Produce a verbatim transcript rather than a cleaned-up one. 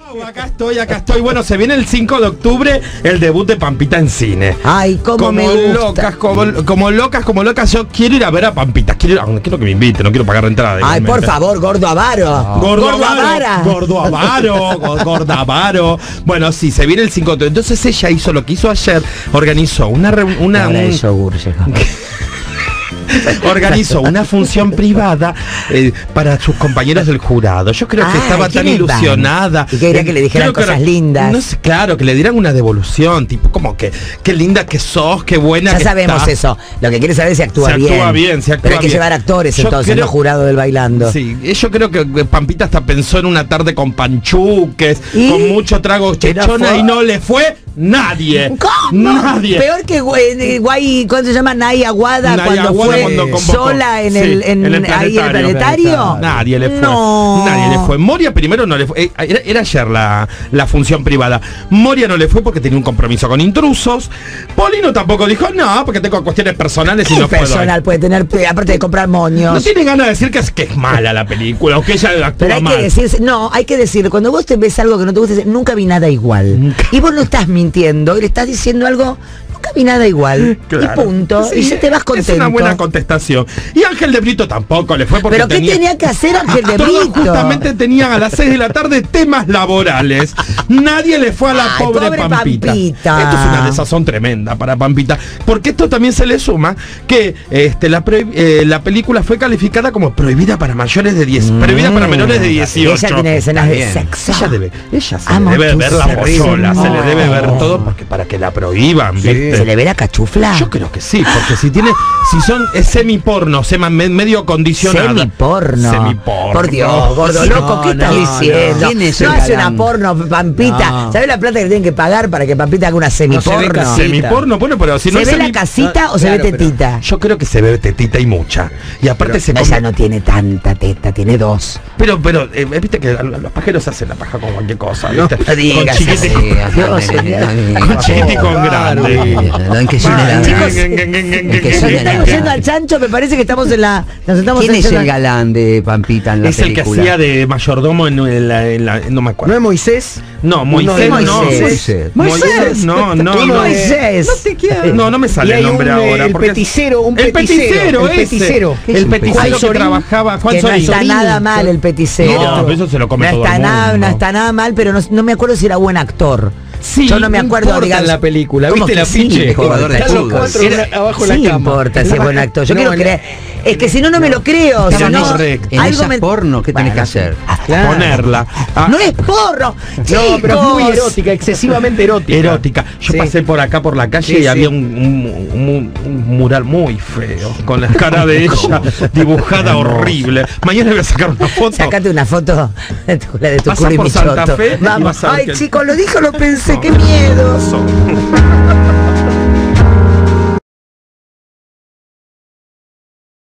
Acá estoy, acá estoy. Bueno, se viene el cinco de octubre el debut de Pampita en cine. Ay, cómo como me gusta. locas, como, como locas, como locas. Yo quiero ir a ver a Pampita. Quiero ir a, no quiero que me inviten, no quiero pagar entrada. Ay, por favor, gordo avaro. No. Gordo, gordo avaro, avara. gordo avaro, go- gordo avaro. Bueno, sí, se viene el cinco de octubre. Entonces ella hizo lo que hizo ayer, organizó una reunión, una, Ahora un- el yogur llegó. organizó una función privada eh, para sus compañeros del jurado. Yo creo que Ah, estaba tan ¿quiénes van? ilusionada. Y quería que le dijeran Creo que cosas era- lindas. No sé, claro, que le dieran una devolución, tipo como que qué linda que sos, qué buena Ya que sabemos estás. eso. Lo que quiere saber es si actúa Se bien. actúa bien, se actúa Pero hay que bien. llevar actores Yo entonces, creo- no jurado del bailando. Sí, yo creo que Pampita hasta pensó en una tarde con panchuques, ¿Y? con mucho trago chechona fue? y no le fue nadie. ¿Cómo? Nadie. Peor que Guay, Guay ¿cómo se llama? Nay Aguada Nay cuando Aguada fue cuando convocó. sola en Sí, el, en, en el ahí en el planetario. planetario. Nadie le fue. No. Nadie le fue. Moria primero no le fue. eh, Era, era ayer la, la función privada. Moria no le fue porque tenía un compromiso con intrusos. Polino tampoco dijo, no, porque tengo cuestiones personales y ¿Qué no puedo. personal puede tener, aparte de comprar moños? No tiene ganas de decir que es, que es mala la película o que ella actúa Pero hay mal. que decir, no, hay que decir, cuando vos te ves algo que no te gusta, decir, nunca vi nada igual. Nunca. Y vos no estás mintiendo, y le estás diciendo algo, nunca vi nada igual. Claro. Y punto. Sí, y ya te vas contento. Es una buena contestación. Y Ángel de Brito tampoco le fue porque Pero ¿qué tenía... tenía que hacer Ángel de Todos Brito? justamente tenían a las seis de la tarde temas laborales. Nadie le fue a la Ay, pobre, pobre Pampita. Pampita. Esto es una desazón tremenda para Pampita. Porque esto también se le suma que este, la, pre- eh, la película fue calificada como prohibida para mayores de diez. Mm. Prohibida para menores de dieciocho. Ella tiene escenas Está de bien. sexo. Ella debe, ella se Amo le debe tu ver la sexo. pollola, se le debe ver No. todo porque, para que la prohíban, ¿viste? ¿Se le ve la cachufla? Yo creo que sí, porque si tiene, si son, es semiporno, sema, me- medio condicionada. Semiporno. Semiporno. Por Dios, gordo Sí. loco, ¿qué No, estás no, diciendo? no. ¿Quién es No el hace una galán? porno, Pampita. No. ¿Sabes la plata que le tienen que pagar para que Pampita haga una semiporno? ve casita. Semiporno, bueno, pero si no ¿Se es ve la semi- casita no, o se claro, ve pero- tetita? Yo creo que se ve tetita y mucha. Y aparte se No, come- ella no tiene tanta teta, tiene dos. Pero, pero, eh, viste que los pajeros hacen la paja con cualquier cosa, ¿viste? No digas con chiquiti, así. Dios, no, señor. no, no, con chiquiti y con Claro, grande. no, en que suene la- Chicos, que Ya suene que la- estamos yendo al chancho, me parece que estamos en la. Nos estamos ¿Quién es yendo el al- galán de Pampita en la Es el que película? hacía de mayordomo en, en la, en la- no me ¿No acuerdo. es Moisés? No, Uno Moisés, de no. Moisés. Moisés, no, no, Uno no. de- Moisés. No te queda. No, no me sale Y hay el nombre un, ahora. El porque- peticero, un el peticero. peticero, el ese. peticero. El peticero Juan que Sorín. trabajaba, Juan Que no Sorín. está Sorín. nada mal el peticero. No, pero eso se lo come no todo está el nada, mundo. no está nada mal, pero no, no me acuerdo si era buen actor. Sí, Yo no me acuerdo, importa digamos, en la película, ¿cómo ¿viste que el sí afiche? importa? Jugador de Están los fútbol. cuatro Era- abajo de sí la cama. importa si es buen actor. Yo No, quiero en- creer. Es que si no, no me lo creo. Estaba Si no, correcto. En algo esas me- porno, ¿qué tenés que Bueno, hacer? Claro. Ponerla. Ah, No es porro. No, pero es muy chicos. erótica, excesivamente erótica. erótica. Yo Sí. pasé por acá por la calle Sí, y sí. había un, un- un- un mural muy feo con la cara de ella dibujada horrible. Mañana voy a sacar una foto. Sácate una foto de tu, la de tu Pasá culo y por mi Santa choto. Fe y Vamos. vas a ver Ay, que- chicos, lo dijo, lo pensé, No. qué miedo. Son-